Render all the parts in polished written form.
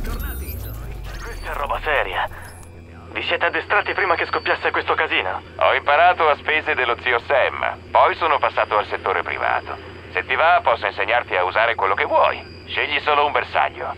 Questa è roba seria. Vi siete addestrati prima che scoppiasse questo casino? Ho imparato a spese dello zio Sam, poi sono passato al settore privato. Se ti va, posso insegnarti a usare quello che vuoi. Scegli solo un bersaglio.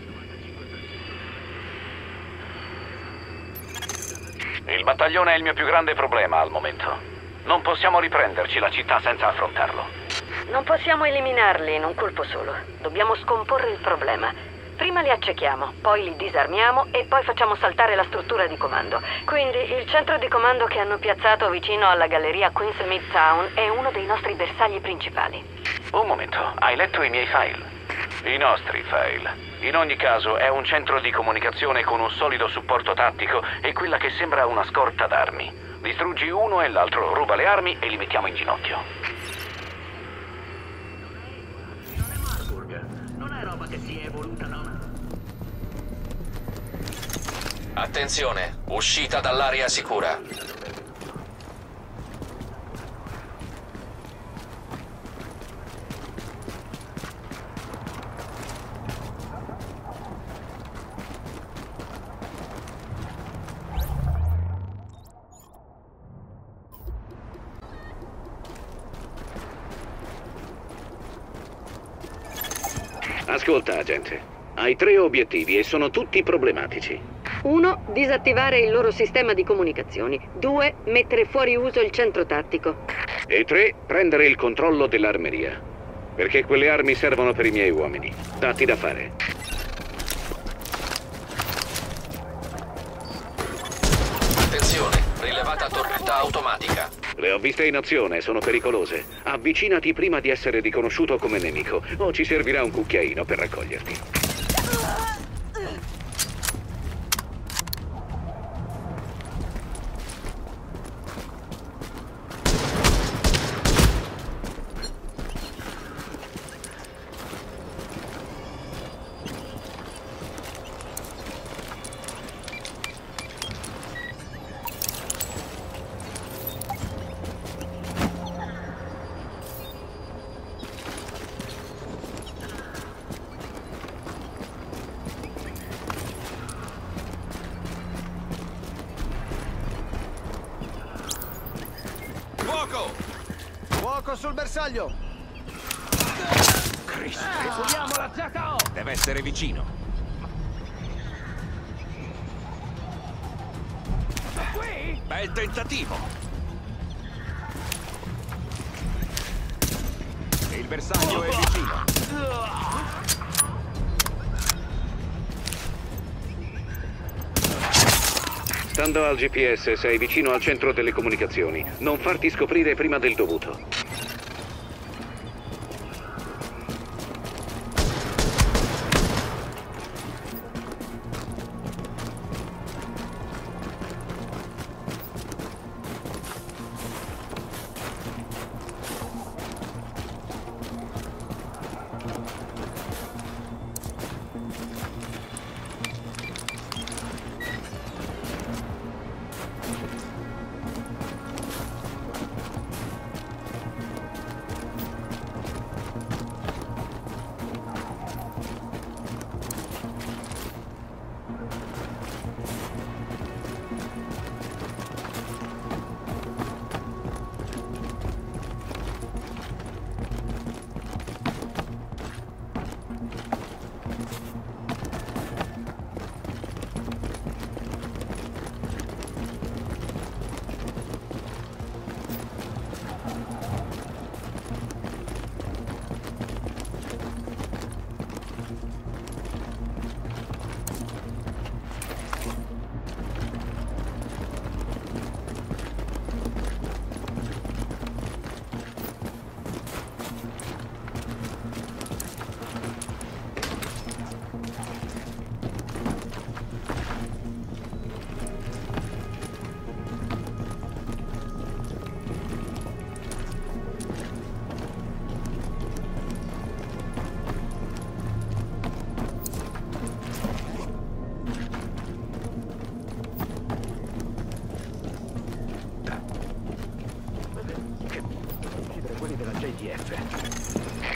Il battaglione è il mio più grande problema al momento. Non possiamo riprenderci la città senza affrontarlo. Non possiamo eliminarli in un colpo solo. Dobbiamo scomporre il problema. Prima li accechiamo, poi li disarmiamo e poi facciamo saltare la struttura di comando. Quindi il centro di comando che hanno piazzato vicino alla galleria Queens Midtown è uno dei nostri bersagli principali. Un momento, hai letto i miei file? I nostri file. In ogni caso è un centro di comunicazione con un solido supporto tattico e quella che sembra una scorta d'armi. Distruggi uno e l'altro ruba le armi e li mettiamo in ginocchio. Non è roba che si è evoluta da una... Attenzione, uscita dall'area sicura. Ascolta, agente. Hai 3 obiettivi e sono tutti problematici. 1. Disattivare il loro sistema di comunicazioni. 2. Mettere fuori uso il centro tattico. E 3. Prendere il controllo dell'armeria. Perché quelle armi servono per i miei uomini. Datti da fare. Attenzione, rilevata torretta automatica. Le ho viste in azione, sono pericolose. Avvicinati prima di essere riconosciuto come nemico, o ci servirà un cucchiaino per raccoglierti. Fuoco sul bersaglio! Cristo! Ripuliamo la ZO! Deve essere vicino. Qui? Bel tentativo! E il bersaglio è vicino. Stando al GPS, sei vicino al centro delle comunicazioni. Non farti scoprire prima del dovuto.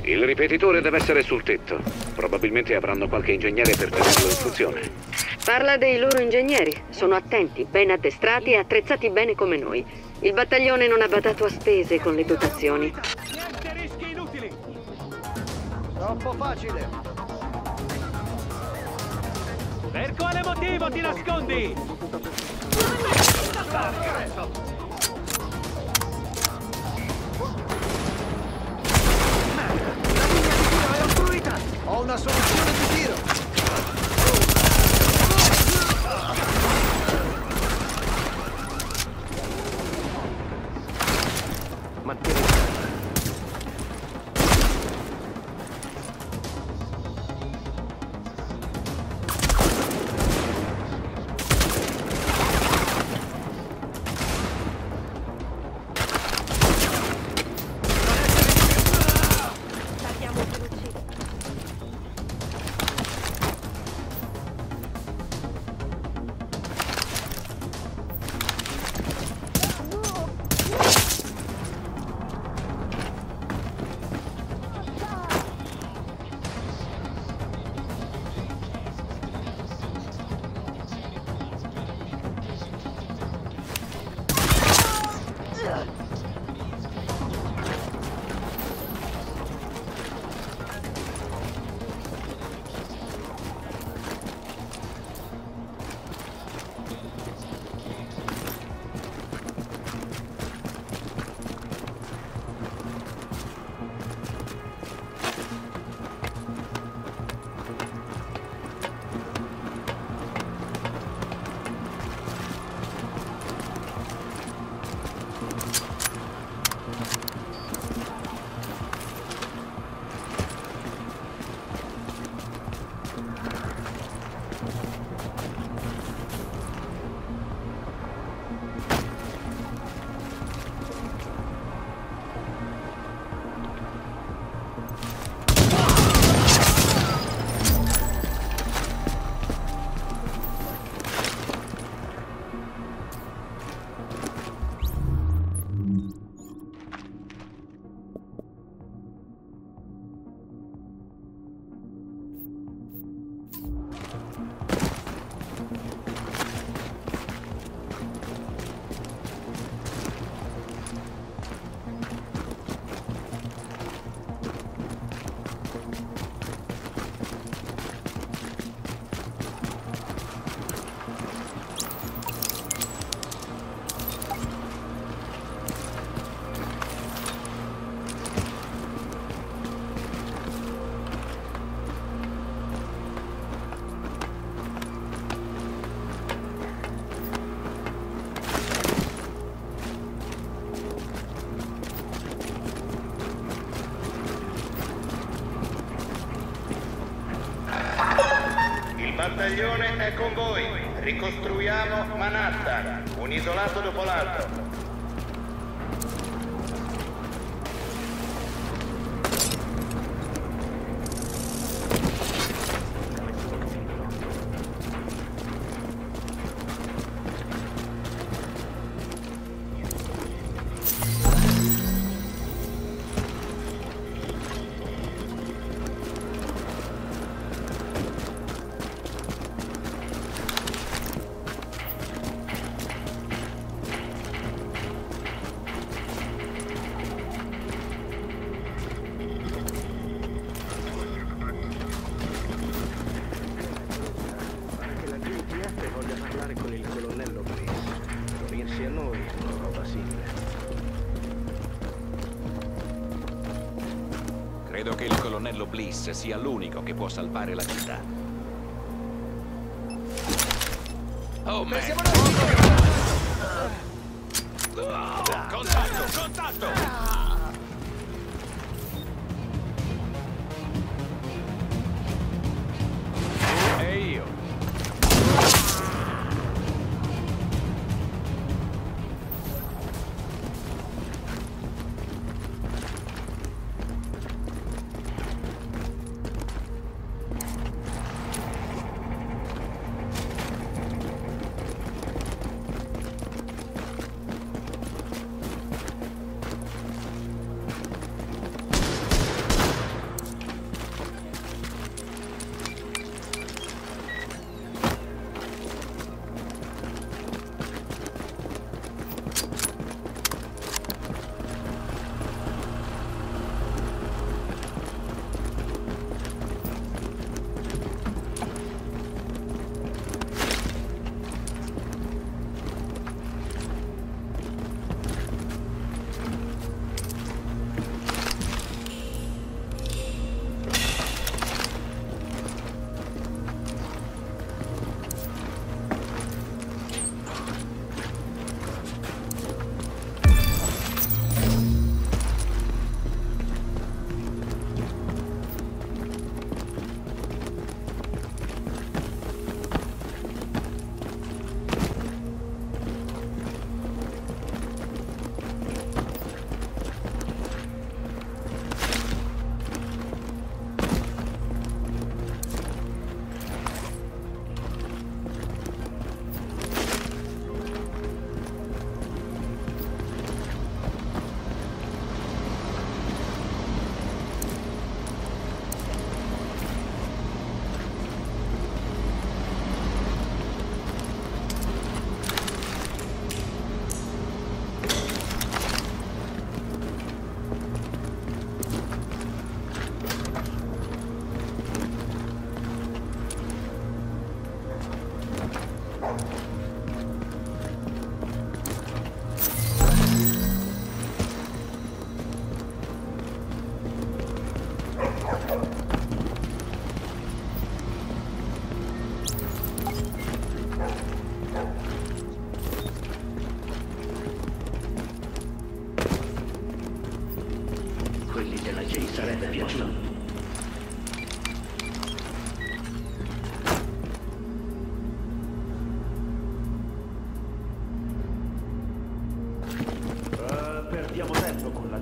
Il ripetitore deve essere sul tetto. Probabilmente avranno qualche ingegnere per tenerlo in funzione. Parla dei loro ingegneri. Sono attenti, ben addestrati e attrezzati bene come noi. Il battaglione non ha badato a spese con le dotazioni. Niente rischi inutili. Troppo facile. Per quale motivo ti nascondi? Ho una soluzione di tiro! Mantieni. Battaglione è con voi. Ricostruiamo Manhattan, un isolato dopo l'altro. Credo che il colonnello Bliss sia l'unico che può salvare la città. Oh, man! Contatto! Contatto!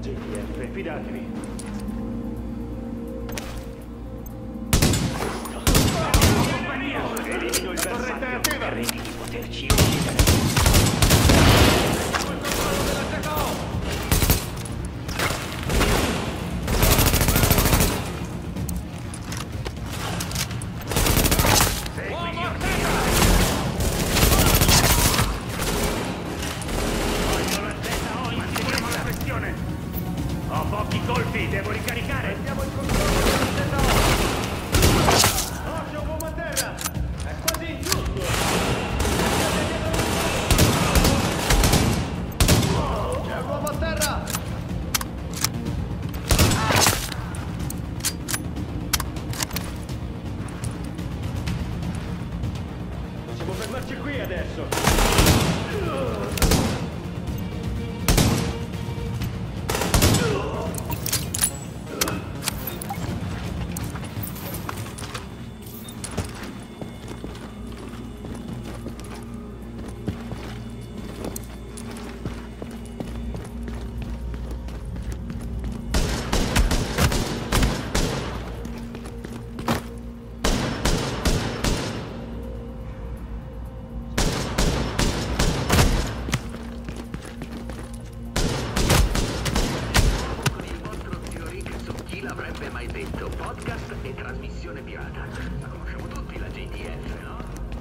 JTF, fidatevi. Elimino il bersaglio. Credi di poterci uccidere. Ho pochi colpi, devo ricaricare. Prendiamo il controllo della terra. Oh, c'è un uomo a terra. È quasi ingiusto. C'è un uomo a terra. Possiamo fermarci qui adesso. L'avrebbe mai detto podcast e trasmissione pirata. La conosciamo tutti la JTF, no?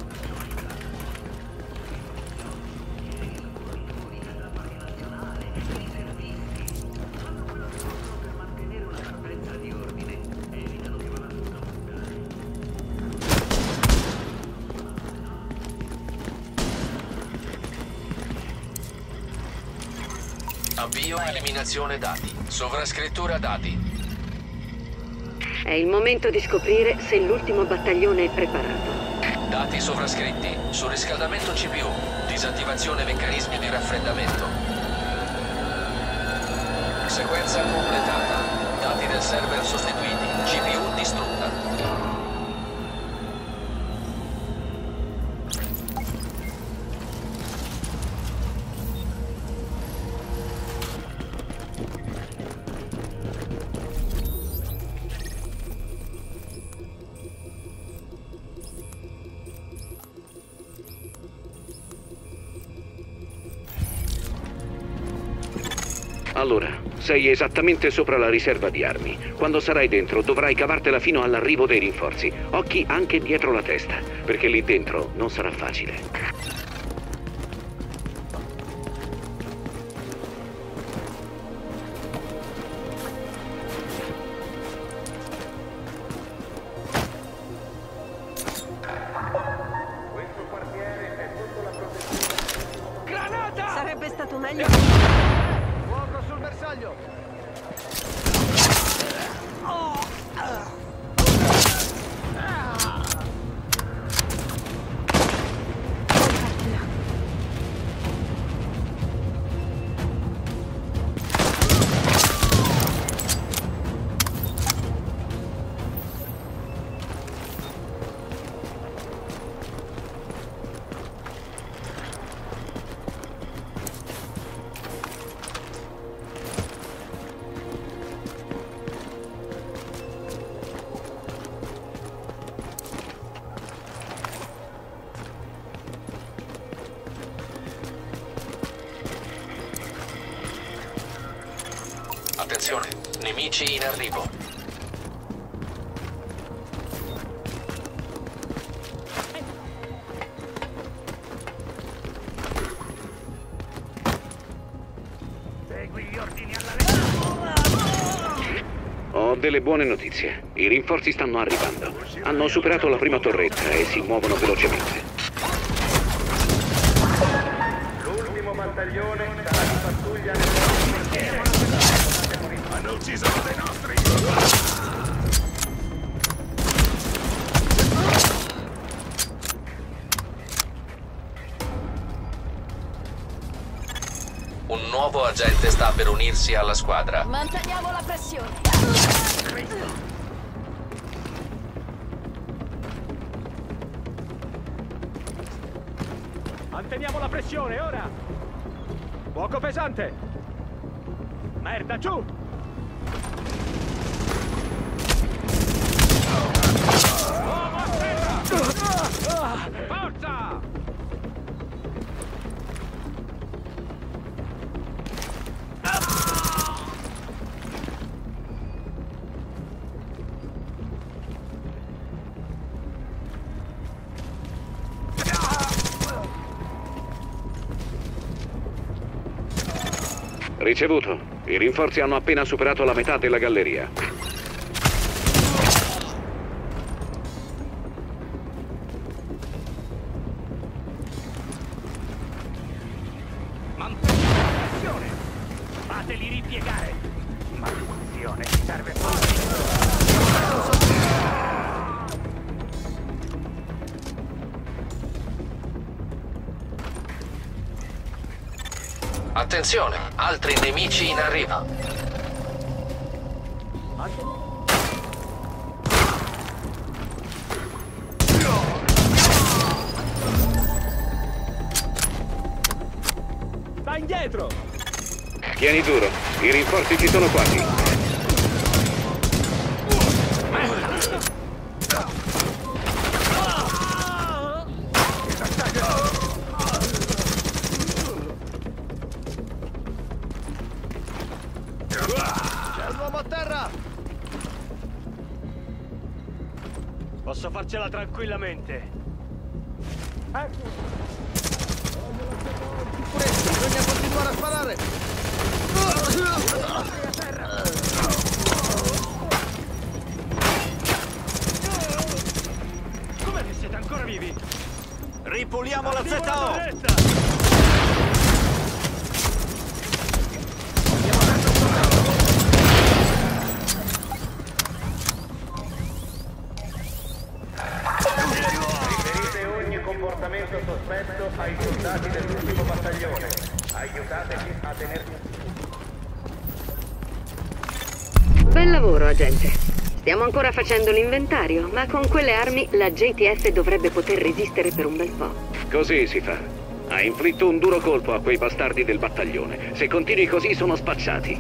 La Guardia Nazionale, i servizi fanno quello che possono per mantenere una parvenza di ordine e evitano che vada tutto a puttane. Avvio eliminazione dati. Sovrascrittura dati. È il momento di scoprire se l'ultimo battaglione è preparato. Dati sovrascritti. Surriscaldamento CPU. Disattivazione meccanismi di raffreddamento. Sequenza completata. Dati del server sostituiti. CPU distrutta. Allora, sei esattamente sopra la riserva di armi. Quando sarai dentro dovrai cavartela fino all'arrivo dei rinforzi. Occhi anche dietro la testa, perché lì dentro non sarà facile. Questo quartiere è sotto la protezione. Granata! Sarebbe stato meglio. Fuoco sul bersaglio. Attenzione, nemici in arrivo. Segui gli ordini alla lettera. Ho delle buone notizie. I rinforzi stanno arrivando. Hanno superato la prima torretta e si muovono velocemente. L'ultimo battaglione sarà di pattuglia nel nostro quartiere. Hanno ucciso uno dei nostri. Un nuovo agente sta per unirsi alla squadra. Manteniamo la pressione. Manteniamo la pressione, ora. Fuoco pesante. Merda, giù! Forza! Ricevuto. I rinforzi hanno appena superato la metà della galleria. Maledizione! Fateli ripiegare! Maledizione, ci serve Attenzione, altri nemici in arrivo. Va indietro! Tieni duro. I rinforzi ci sono quasi. C'è un uomo a terra! Posso farcela tranquillamente. Ecco! Bisogna continuare a sparare! Come che siete ancora vivi? Ripuliamo la ZO! Riferite ogni comportamento sospetto ai soldati dell'ultimo battaglione. Aiutateci a tenerci. Bel lavoro, agente. Stiamo ancora facendo l'inventario, ma con quelle armi la JTF dovrebbe poter resistere per un bel po'. Così si fa. Hai inflitto un duro colpo a quei bastardi del battaglione. Se continui così sono spacciati.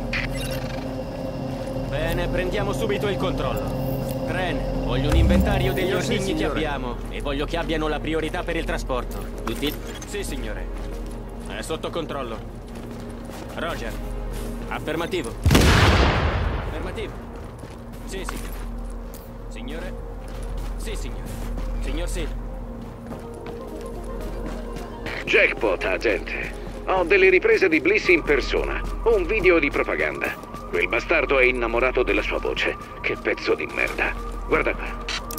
Bene, prendiamo subito il controllo. Tren, voglio un inventario degli ordigni che abbiamo e voglio che abbiano la priorità per il trasporto. Tutti? Sì, signore. È sotto controllo. Roger. Affermativo. Affermativo. Sì, signore. Signore? Sì, signore. Signor sì. Jackpot, agente. Ho delle riprese di Bliss in persona. Un video di propaganda. Quel bastardo è innamorato della sua voce. Che pezzo di merda. Guarda qua.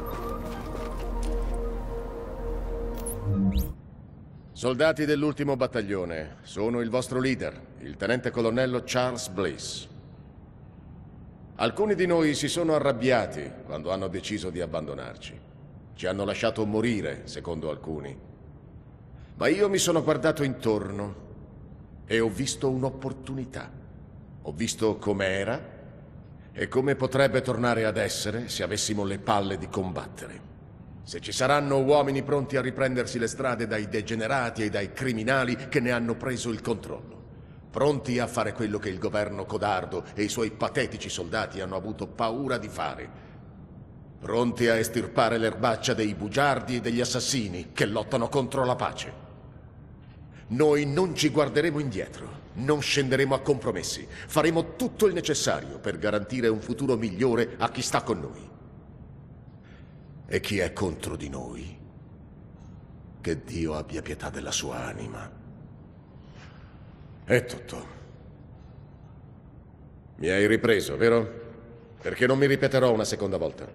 Soldati dell'ultimo battaglione, sono il vostro leader, il tenente colonnello Charles Bliss. Alcuni di noi si sono arrabbiati quando hanno deciso di abbandonarci. Ci hanno lasciato morire, secondo alcuni. Ma io mi sono guardato intorno e ho visto un'opportunità. Ho visto com'era e come potrebbe tornare ad essere se avessimo le palle di combattere. Se ci saranno uomini pronti a riprendersi le strade dai degenerati e dai criminali che ne hanno preso il controllo. Pronti a fare quello che il governo codardo e i suoi patetici soldati hanno avuto paura di fare. Pronti a estirpare l'erbaccia dei bugiardi e degli assassini che lottano contro la pace. Noi non ci guarderemo indietro, non scenderemo a compromessi. Faremo tutto il necessario per garantire un futuro migliore a chi sta con noi. E chi è contro di noi? Che Dio abbia pietà della sua anima. È tutto. Mi hai ripreso, vero? Perché non mi ripeterò una seconda volta.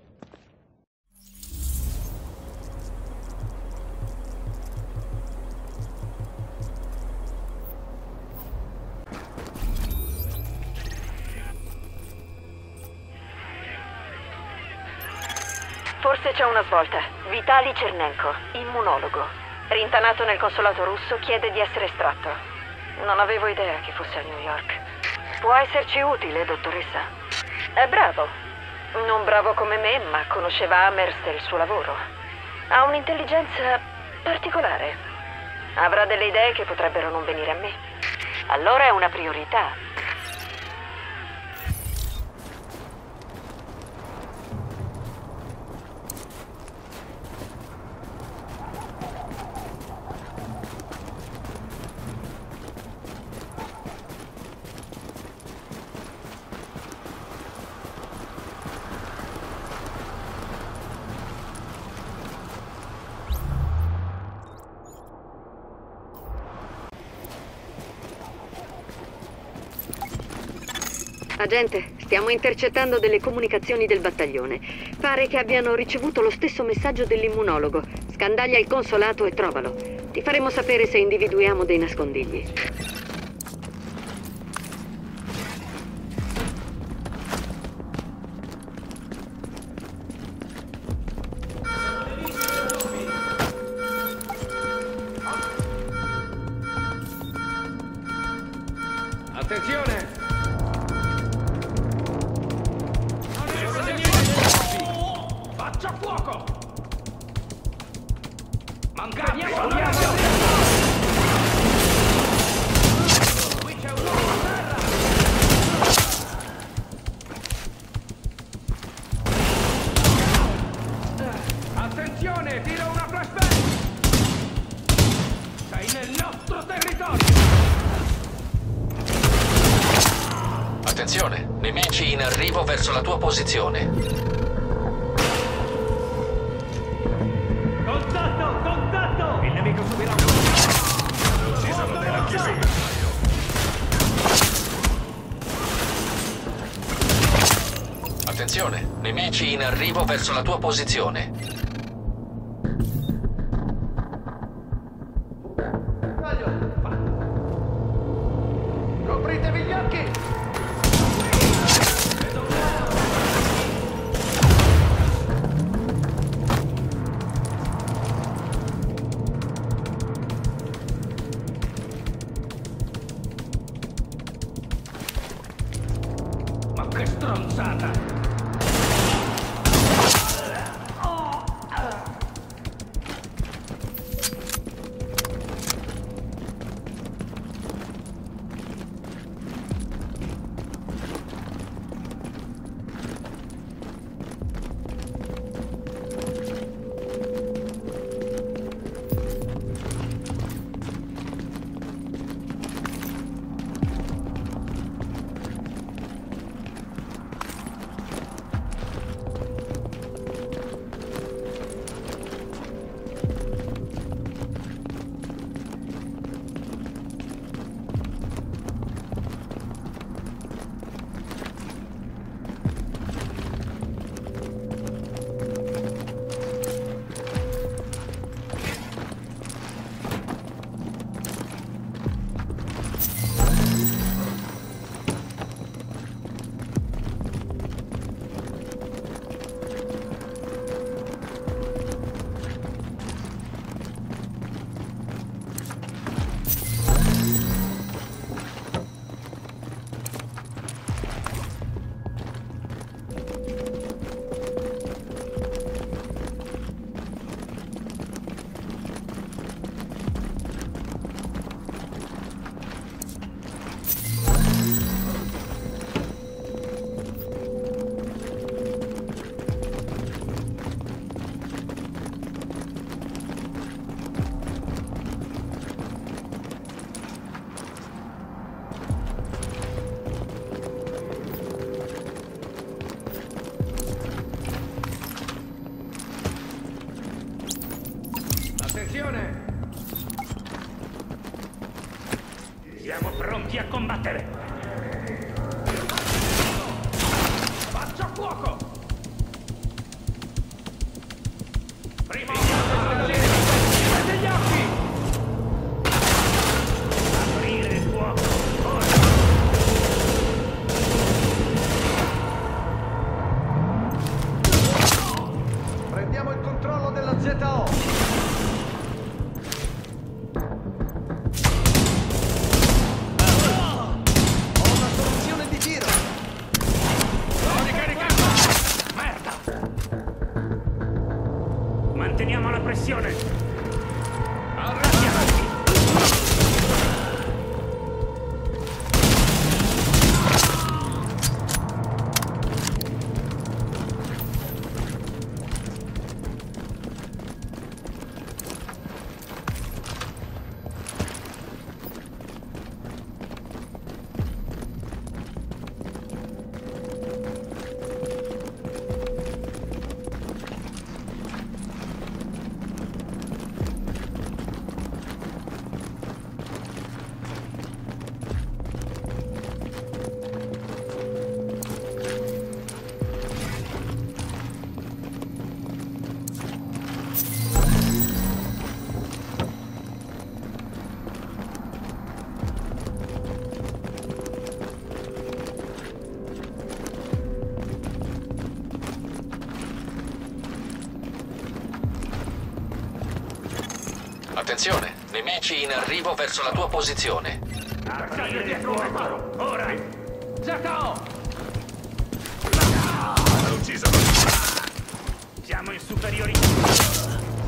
Forse c'è una svolta. Vitali Chernenko, immunologo. Rintanato nel consolato russo, chiede di essere estratto. Non avevo idea che fosse a New York. Può esserci utile, dottoressa? È bravo. Non bravo come me, ma conosceva Amherst e il suo lavoro. Ha un'intelligenza particolare. Avrà delle idee che potrebbero non venire a me. Allora è una priorità. Agente, stiamo intercettando delle comunicazioni del battaglione. Pare che abbiano ricevuto lo stesso messaggio dell'immunologo. Scandaglia il consolato e trovalo. Ti faremo sapere se individuiamo dei nascondigli. Attenzione! Faccia fuoco! Mancate! Qui c'è un uomo a terra! Attenzione! Tira una flashbang! Sei nel nostro territorio! Attenzione, nemici in arrivo verso la tua posizione. Contatto! Contatto! Il nemico subirà un ucciso della chiusura. Attenzione, nemici in arrivo verso la tua posizione. Copritevi gli occhi! Ma che stronzata! Attenzione! Siamo pronti a combattere! Faccia fuoco! Prima chiudete gli occhi! Aprire il fuoco! Ora! Prendiamo il controllo della ZO! Manteniamo la pressione! Arrabbiati! Attenzione, nemici in arrivo verso la tua posizione. Arcadio dietro Omaro! Ora! Giacao! L'ha ucciso! Siamo in superiorità!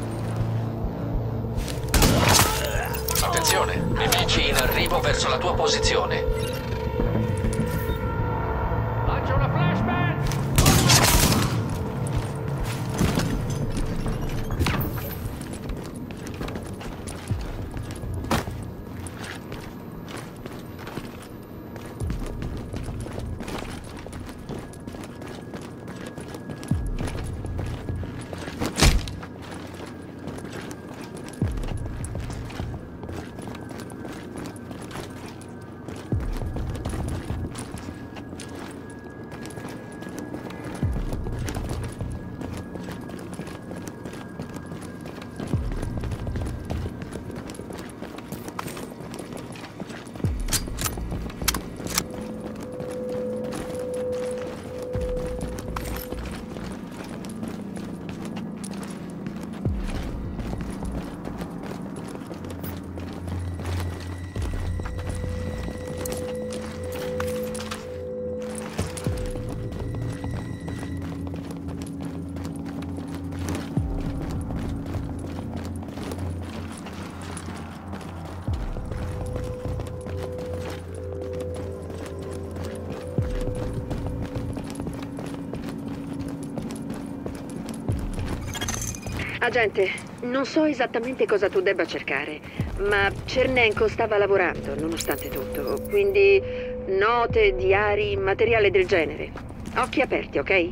Attenzione, nemici in arrivo verso la tua posizione. Lancio una flashbang! Agente, non so esattamente cosa tu debba cercare, ma Chernenko stava lavorando, nonostante tutto. Quindi note, diari, materiale del genere. Occhi aperti, ok?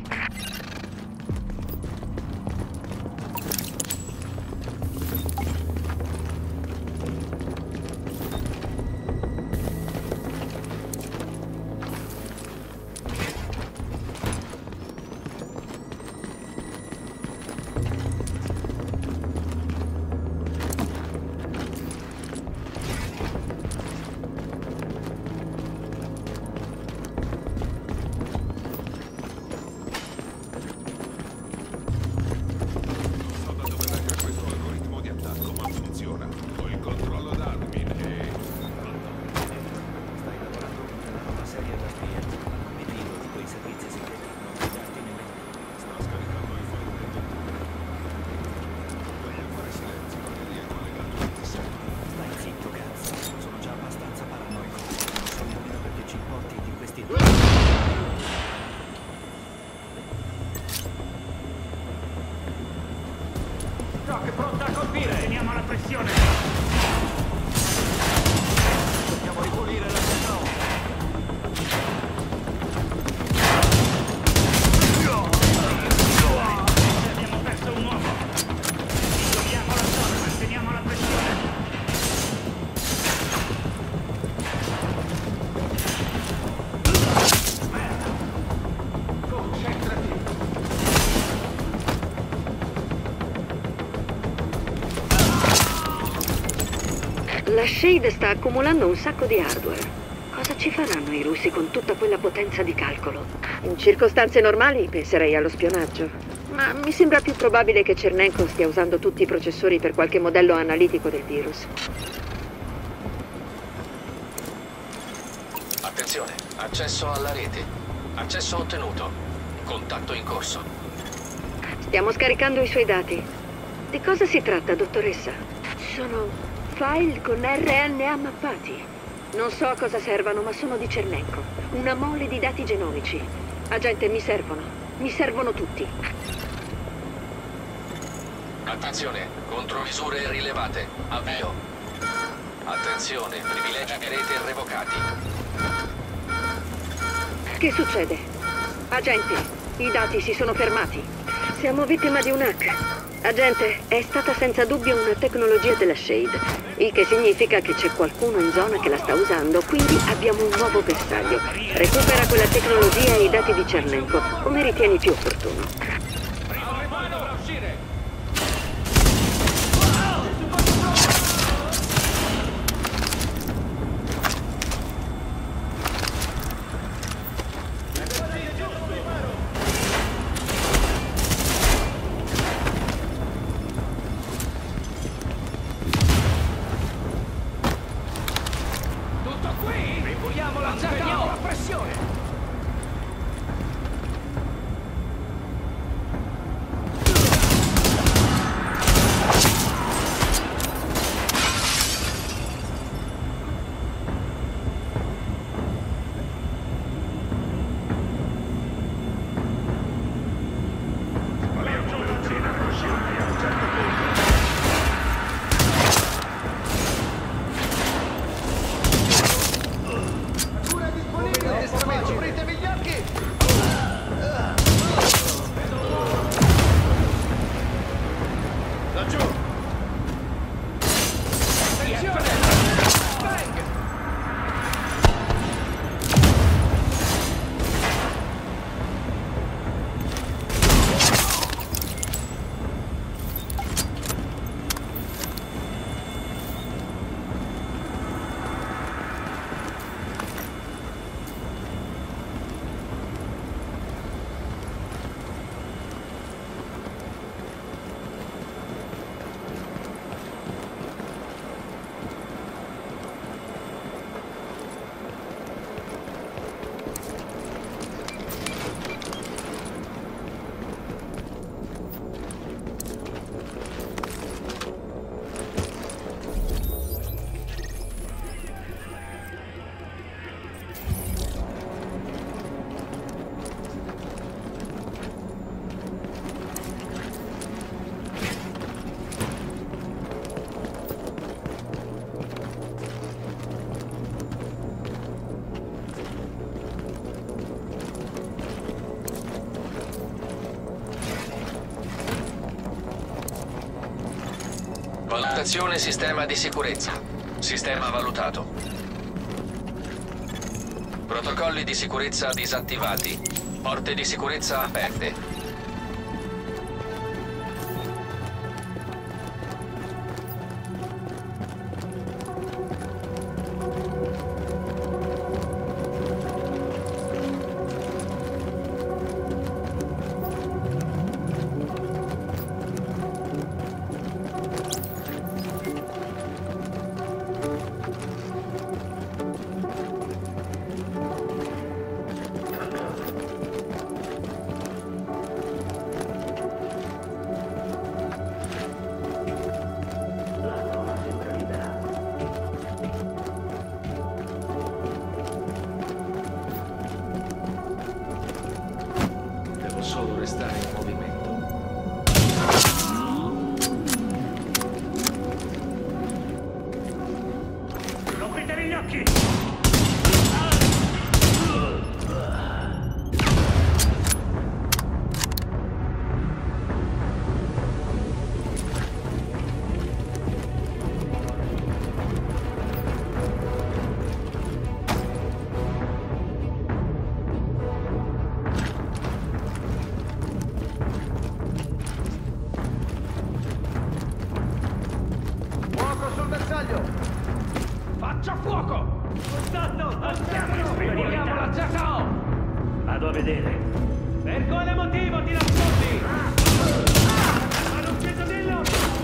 Rock è pronta a colpire! Teniamo la pressione! Dobbiamo ripulire la zona. Abbiamo perso un uomo! Isoliamo la zona, manteniamo la pressione! La Shade sta accumulando un sacco di hardware. Cosa ci faranno i russi con tutta quella potenza di calcolo? In circostanze normali penserei allo spionaggio. Ma mi sembra più probabile che Chernenko stia usando tutti i processori per qualche modello analitico del virus. Attenzione, accesso alla rete. Accesso ottenuto. Contatto in corso. Stiamo scaricando i suoi dati. Di cosa si tratta, dottoressa? Sono file con RNA mappati. Non so a cosa servano, ma sono di Chernenko. Una mole di dati genomici. Agente, mi servono. Mi servono tutti. Attenzione, contromisure rilevate. Avvio. Attenzione, privilegi di rete revocati. Che succede? Agente, i dati si sono fermati. Siamo vittima di un hack. Agente, è stata senza dubbio una tecnologia della Shade, il che significa che c'è qualcuno in zona che la sta usando, quindi abbiamo un nuovo bersaglio. Recupera quella tecnologia e i dati di Chernenko, come ritieni più opportuno. Valutazione sistema di sicurezza. Sistema valutato. Protocolli di sicurezza disattivati. Porte di sicurezza aperte. Solo restare in movimento. Non apritevi gli occhi! Faccia fuoco! Contatto! Andiamo! Vediamo la ZO! Vado a vedere. Per quale motivo ti nascondi? Hanno ucciso Dillon!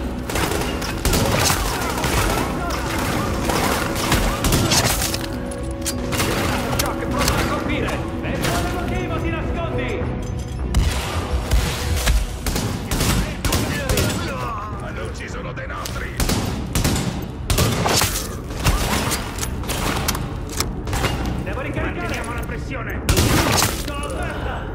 Ciò che pronto a colpire! Per quale motivo ti nascondi? Hanno ucciso uno dei nostri! Devo ricaricare! Manteniamo la pressione! Sono aperta!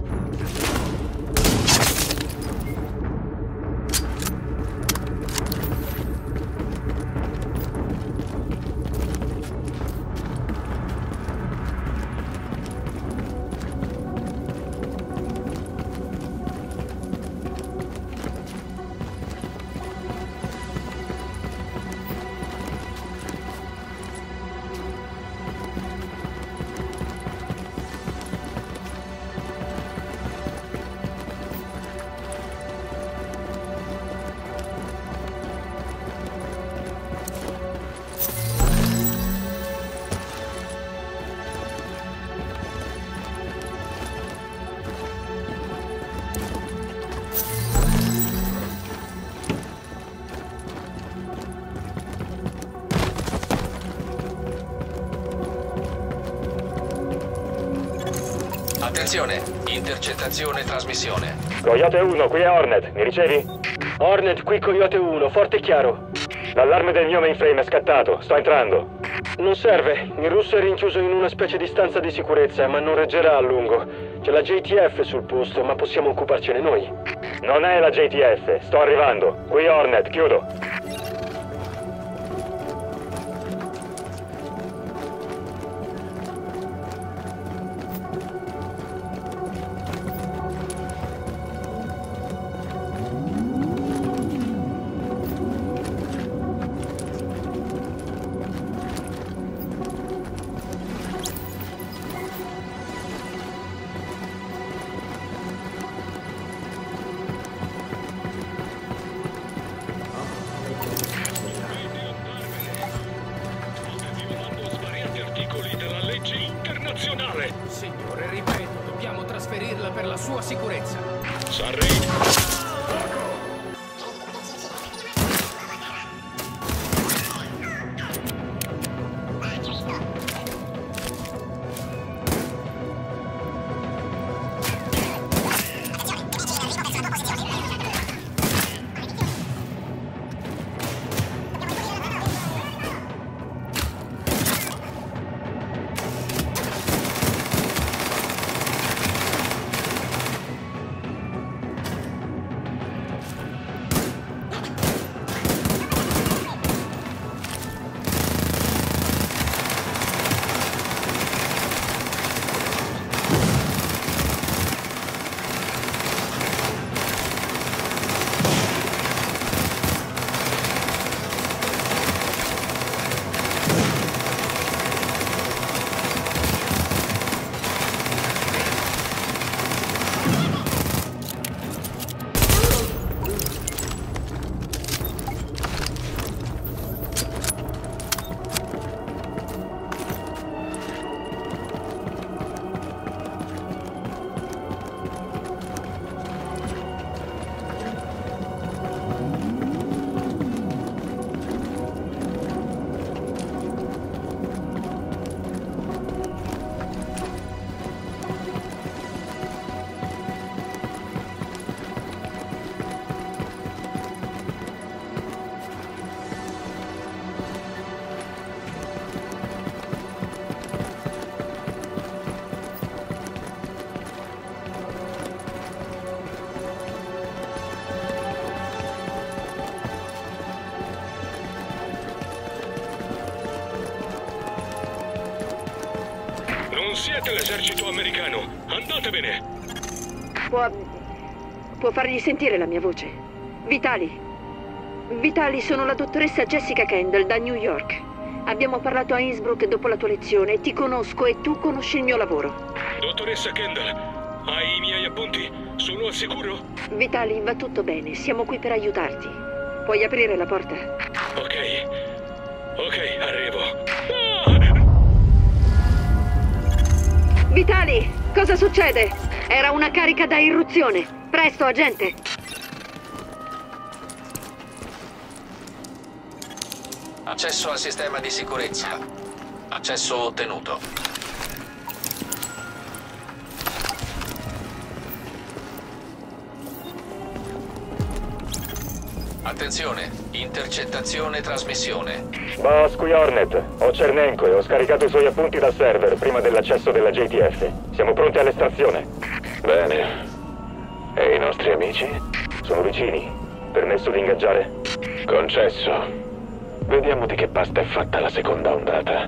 Attenzione, intercettazione e trasmissione. Coyote 1, qui è Hornet, mi ricevi? Hornet, qui Coyote 1, forte e chiaro. L'allarme del mio mainframe è scattato, sto entrando. Non serve, il russo è rinchiuso in una specie di stanza di sicurezza, ma non reggerà a lungo. C'è la JTF sul posto, ma possiamo occuparcene noi. Non è la JTF, sto arrivando. Qui Hornet, chiudo. Signore, ripeto, dobbiamo trasferirla per la sua sicurezza. siete l'esercito americano. Andatevene. Può fargli sentire la mia voce. Vitali. Vitali, sono la dottoressa Jessica Kendall da New York. Abbiamo parlato a Innsbruck dopo la tua lezione. Ti conosco e tu conosci il mio lavoro. Dottoressa Kendall, hai i miei appunti? Sono al sicuro? Vitali, va tutto bene. Siamo qui per aiutarti. Puoi aprire la porta? Ok, arrivo. Vitali, cosa succede? Era una carica da irruzione. Presto, agente. Accesso al sistema di sicurezza. Accesso ottenuto. Attenzione, intercettazione e trasmissione. Boss, qui Hornet. Ho Cernenko e ho scaricato i suoi appunti dal server prima dell'accesso della JTF. Siamo pronti all'estrazione. Bene. E i nostri amici? Sono vicini. Permesso di ingaggiare? Concesso. Vediamo di che pasta è fatta la seconda ondata.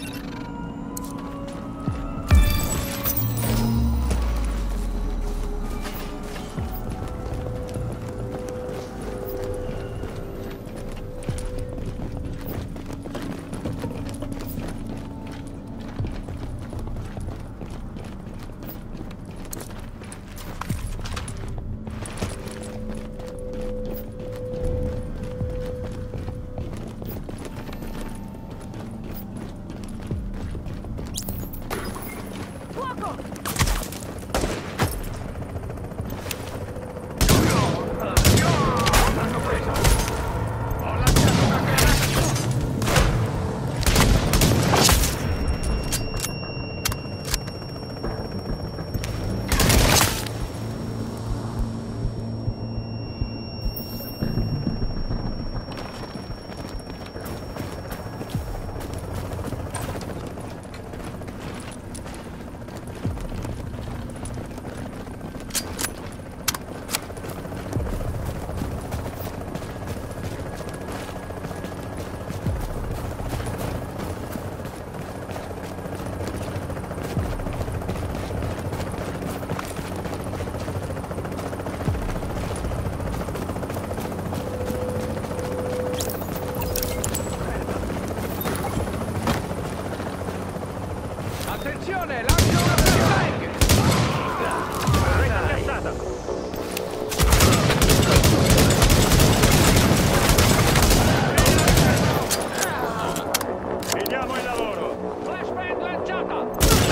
Attenzione, lancio una flashbang! Vediamo il lavoro! Flashbang lanciata!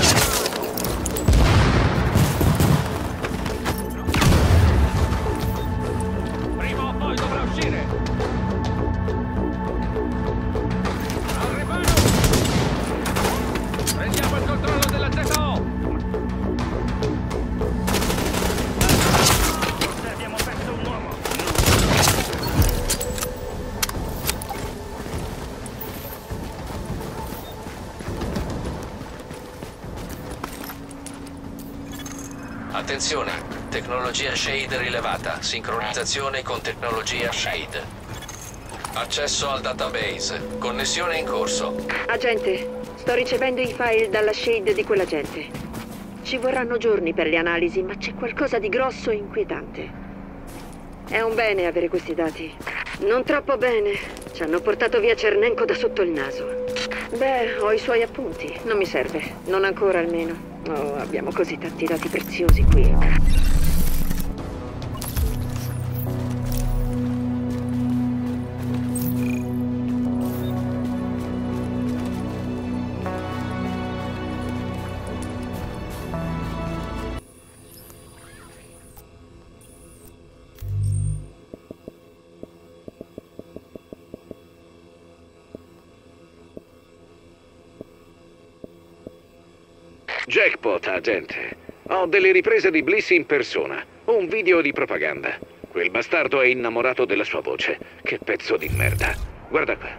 Prima o poi dovrà uscire! Al riparo! Prendiamo il controllo della ZO! Forse abbiamo perso un uomo! Attenzione, tecnologia Shade rilevata. Sincronizzazione con tecnologia Shade. Accesso al database. Connessione in corso. Agente, sto ricevendo i file dalla Shade di quell'agente. Ci vorranno giorni per le analisi, ma c'è qualcosa di grosso e inquietante. È un bene avere questi dati. Non troppo bene. Ci hanno portato via Cernenko da sotto il naso. Beh, ho i suoi appunti. Non mi serve. Non ancora almeno. Oh, abbiamo così tanti dati preziosi qui. Jackpot, agente. Ho delle riprese di Bliss in persona. Un video di propaganda. Quel bastardo è innamorato della sua voce. Che pezzo di merda. Guarda qua.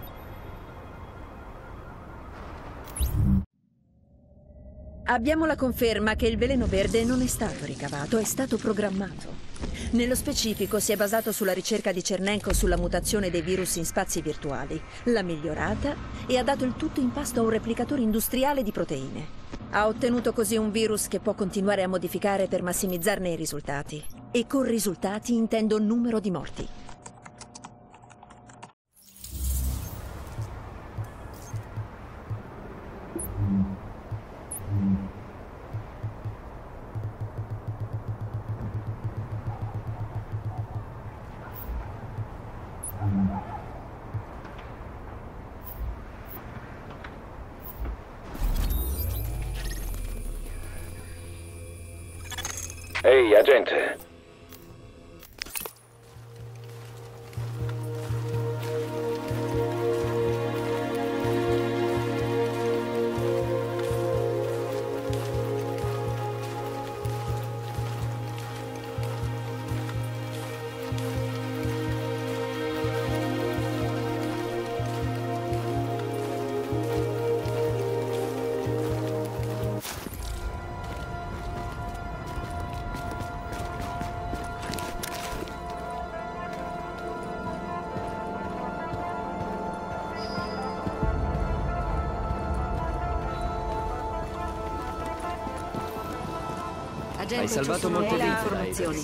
Abbiamo la conferma che il veleno verde non è stato ricavato, è stato programmato. Nello specifico si è basato sulla ricerca di Cernenko sulla mutazione dei virus in spazi virtuali. L'ha migliorata e ha dato il tutto in pasto a un replicatore industriale di proteine. Ha ottenuto così un virus che può continuare a modificare per massimizzarne i risultati. E con risultati intendo numero di morti. Ehi, agente. Hai salvato molte vite, informazioni.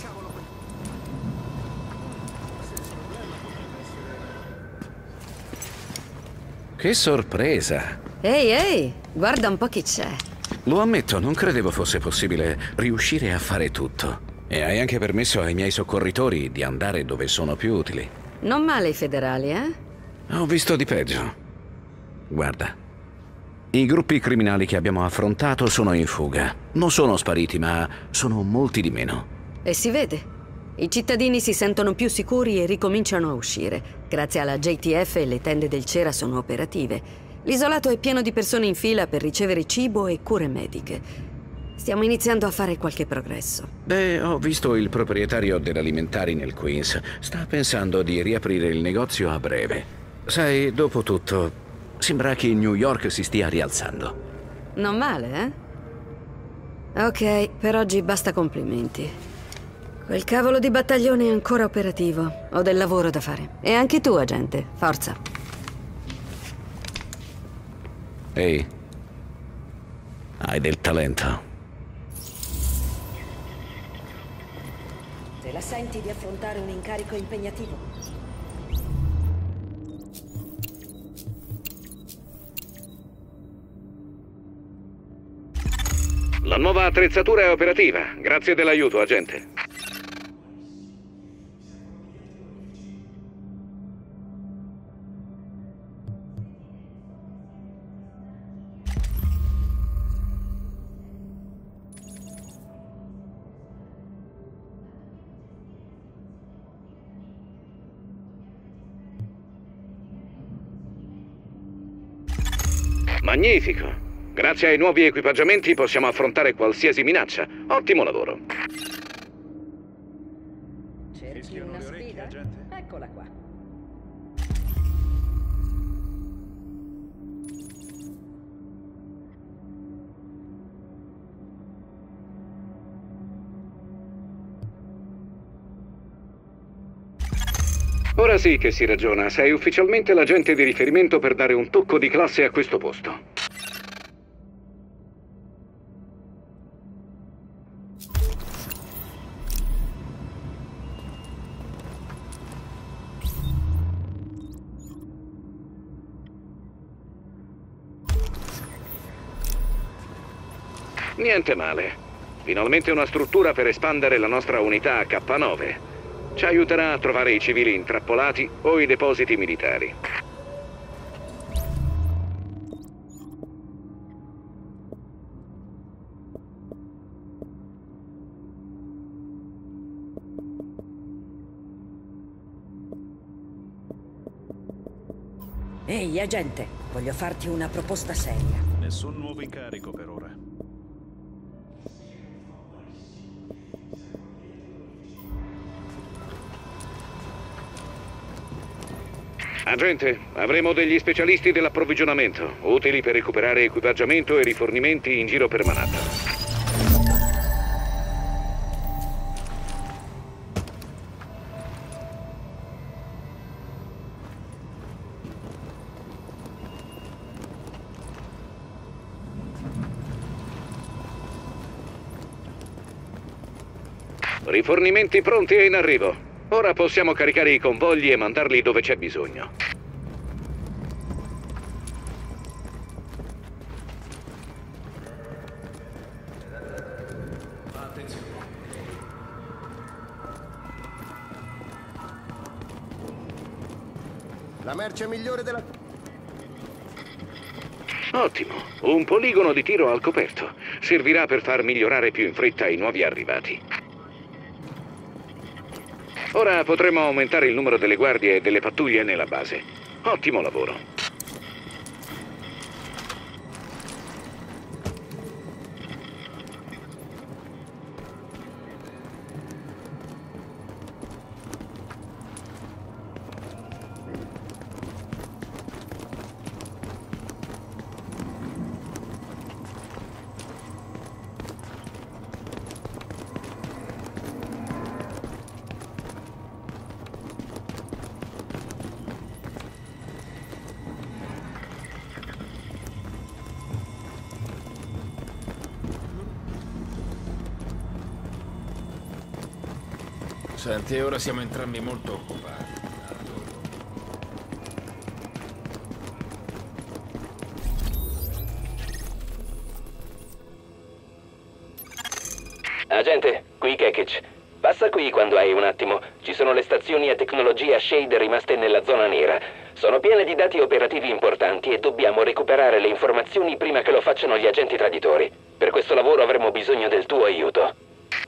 Che sorpresa! Ehi, guarda un po' chi c'è. Lo ammetto, non credevo fosse possibile riuscire a fare tutto. E hai anche permesso ai miei soccorritori di andare dove sono più utili. Non male i federali, eh? Ho visto di peggio. Guarda, i gruppi criminali che abbiamo affrontato sono in fuga. Non sono spariti, ma sono molti di meno. E si vede. I cittadini si sentono più sicuri e ricominciano a uscire. Grazie alla JTF le tende del Cera sono operative. L'isolato è pieno di persone in fila per ricevere cibo e cure mediche. Stiamo iniziando a fare qualche progresso. Beh, ho visto il proprietario dell'alimentari nel Queens. Sta pensando di riaprire il negozio a breve. Sai, dopo tutto, sembra che New York si stia rialzando. Non male, eh? Ok, per oggi basta complimenti. Quel cavolo di battaglione è ancora operativo. Ho del lavoro da fare. E anche tu, agente. Forza. Ehi, hai del talento. Te la senti di affrontare un incarico impegnativo? La nuova attrezzatura è operativa. Grazie dell'aiuto, agente. Magnifico! Grazie ai nuovi equipaggiamenti possiamo affrontare qualsiasi minaccia. Ottimo lavoro. Cerchi una sfida? Eccola qua. Ora sì che si ragiona. Sei ufficialmente l'agente di riferimento per dare un tocco di classe a questo posto. Niente male. Finalmente una struttura per espandere la nostra unità K9. Ci aiuterà a trovare i civili intrappolati o i depositi militari. Ehi, agente, voglio farti una proposta seria. Nessun nuovo incarico per ora. Agente, avremo degli specialisti dell'approvvigionamento, utili per recuperare equipaggiamento e rifornimenti in giro per Manhattan. Rifornimenti pronti e in arrivo. Ora possiamo caricare i convogli e mandarli dove c'è bisogno. La merce migliore della... Ottimo. Un poligono di tiro al coperto. Servirà per far migliorare più in fretta i nuovi arrivati. Ora potremo aumentare il numero delle guardie e delle pattuglie nella base. Ottimo lavoro. Senti, ora siamo entrambi molto occupati. Agente, qui Kekic. Passa qui quando hai un attimo. Ci sono le stazioni a tecnologia Shade rimaste nella zona nera. Sono piene di dati operativi importanti e dobbiamo recuperare le informazioni prima che lo facciano gli agenti traditori. Per questo lavoro avremo bisogno del tuo aiuto.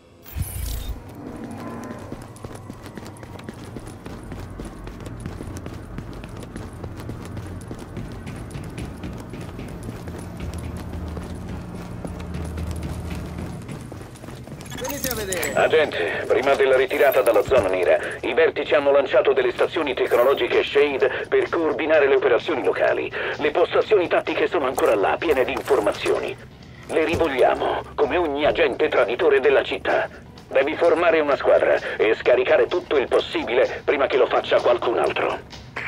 Agente, prima della ritirata dalla zona nera, i vertici hanno lanciato delle stazioni tecnologiche Shade per coordinare le operazioni locali. Le postazioni tattiche sono ancora là, piene di informazioni. Le rivogliamo, come ogni agente traditore della città. Devi formare una squadra e scaricare tutto il possibile prima che lo faccia qualcun altro.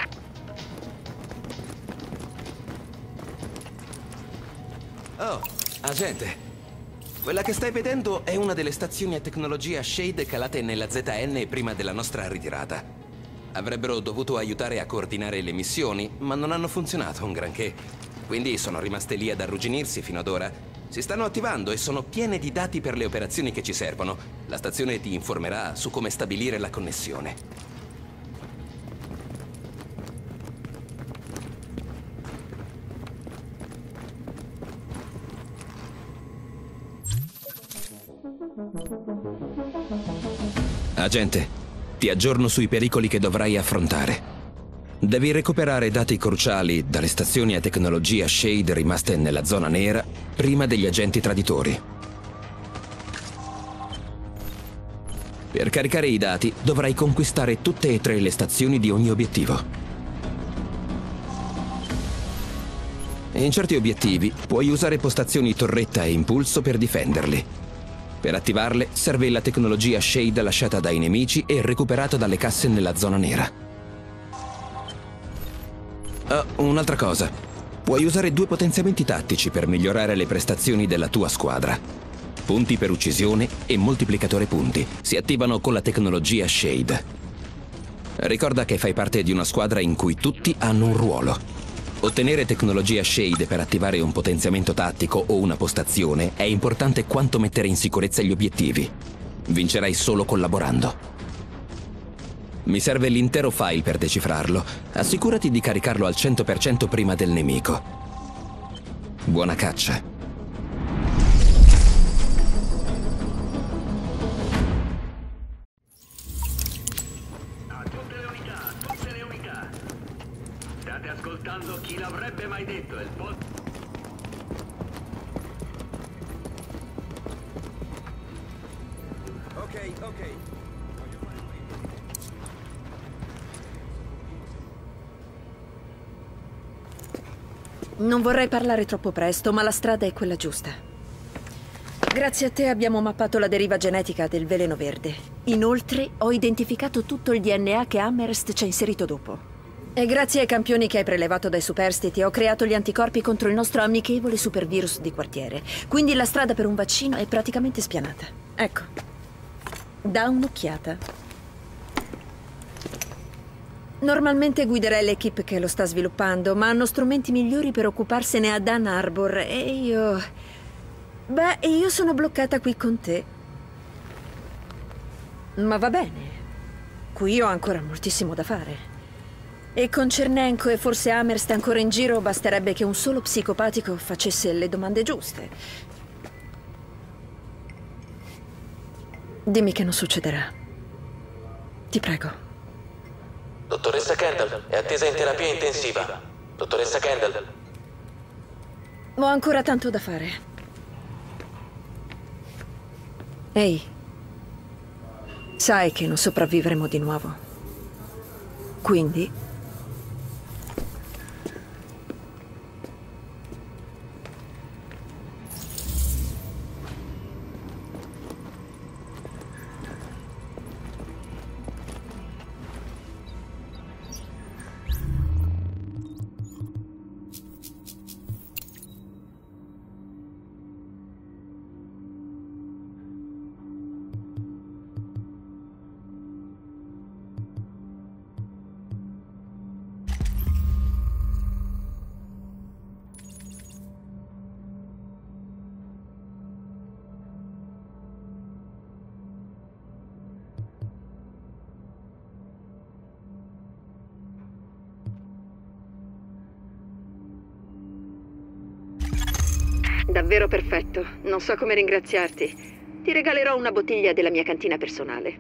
Oh, agente. Quella che stai vedendo è una delle stazioni a tecnologia Shade calate nella ZN prima della nostra ritirata. Avrebbero dovuto aiutare a coordinare le missioni, ma non hanno funzionato un granché. Quindi sono rimaste lì ad arrugginirsi fino ad ora. Si stanno attivando e sono piene di dati per le operazioni che ci servono. La stazione ti informerà su come stabilire la connessione. Agente, ti aggiorno sui pericoli che dovrai affrontare. Devi recuperare dati cruciali dalle stazioni a tecnologia Shade rimaste nella zona nera prima degli agenti traditori. Per caricare i dati dovrai conquistare tutte e 3 le stazioni di ogni obiettivo. In certi obiettivi puoi usare postazioni torretta e impulso per difenderli. Per attivarle serve la tecnologia Shade lasciata dai nemici e recuperata dalle casse nella zona nera. Un'altra cosa. Puoi usare 2 potenziamenti tattici per migliorare le prestazioni della tua squadra. Punti per uccisione e moltiplicatore punti. Si attivano con la tecnologia Shade. Ricorda che fai parte di una squadra in cui tutti hanno un ruolo. Ottenere tecnologia Shade per attivare un potenziamento tattico o una postazione è importante quanto mettere in sicurezza gli obiettivi. Vincerai solo collaborando. Mi serve l'intero file per decifrarlo. Assicurati di caricarlo al 100% prima del nemico. Buona caccia. State ascoltando Chi l'avrebbe mai detto? Il Ok. Non vorrei parlare troppo presto, ma la strada è quella giusta. Grazie a te abbiamo mappato la deriva genetica del veleno verde. Inoltre ho identificato tutto il DNA che Amherst ci ha inserito dopo. E grazie ai campioni che hai prelevato dai superstiti ho creato gli anticorpi contro il nostro amichevole supervirus di quartiere. Quindi la strada per un vaccino è praticamente spianata. Ecco. dà un'occhiata. Normalmente guiderei l'equipe che lo sta sviluppando, ma hanno strumenti migliori per occuparsene ad Ann Arbor e io... Beh, io sono bloccata qui con te. Ma va bene. Qui ho ancora moltissimo da fare. E con Chernenko e forse Amherst ancora in giro, basterebbe che un solo psicopatico facesse le domande giuste. Dimmi che non succederà. Ti prego. Dottoressa Kendall, è attesa in terapia intensiva. Dottoressa Kendall. Ho ancora tanto da fare. Ehi. Sai che non sopravvivremo di nuovo. Quindi... Davvero perfetto. Non so come ringraziarti. Ti regalerò una bottiglia della mia cantina personale.